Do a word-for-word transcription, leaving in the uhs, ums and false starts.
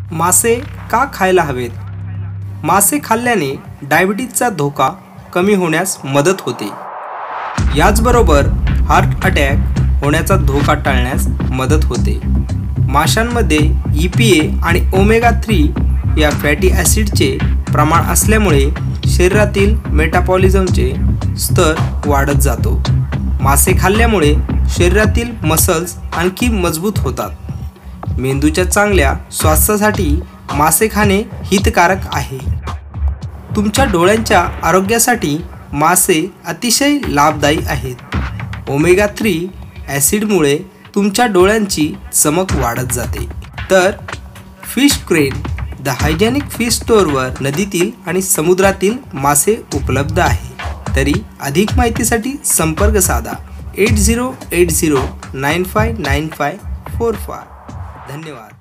मासे का खायला हवेत? मासे खाल्ल्याने डायबिटीजचा धोका कमी होण्यास मदत होते. याचबरोबर हार्ट अटॅक होण्याचा धोका टाळण्यास मदत होते. माशांमध्ये ई पी ए आणि ओमेगा थ्री या फॅटी ॲसिडचे प्रमाण असल्यामुळे शरीरातील मेटाबॉलिझमचे स्तर वाढत जातो. मासे खाल्ल्यामुळे शरीरातील मसल्स आणखी मजबूत होतात. मेंदूच्या चांगल्या स्वास्थ्यासाठी मासे खाणे हितकारक आहे. तुमच्या डोळ्यांच्या आरोग्यासाठी मासे अतिशय लाभदायी आहेत. ओमेगा थ्री ॲसिडमुळे तुमच्या डोळ्यांची चमक वाढत जाते. तर fish crane the hygienic fish स्टोअरवर नदीतील आणि समुद्रातील मासे उपलब्ध आहे. तरी अधिक माहितीसाठी संपर्क साधा eight zero eight zero nine five nine five four five. धन्यवाद.